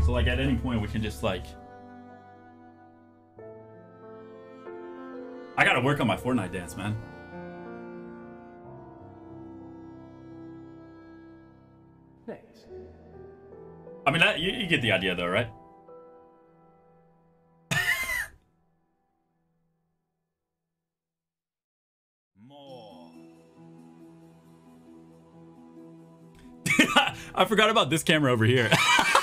So like at any point we can just like... I gotta work on my Fortnite dance, man. Thanks. I mean, you get the idea though, right? More. I forgot about this camera over here.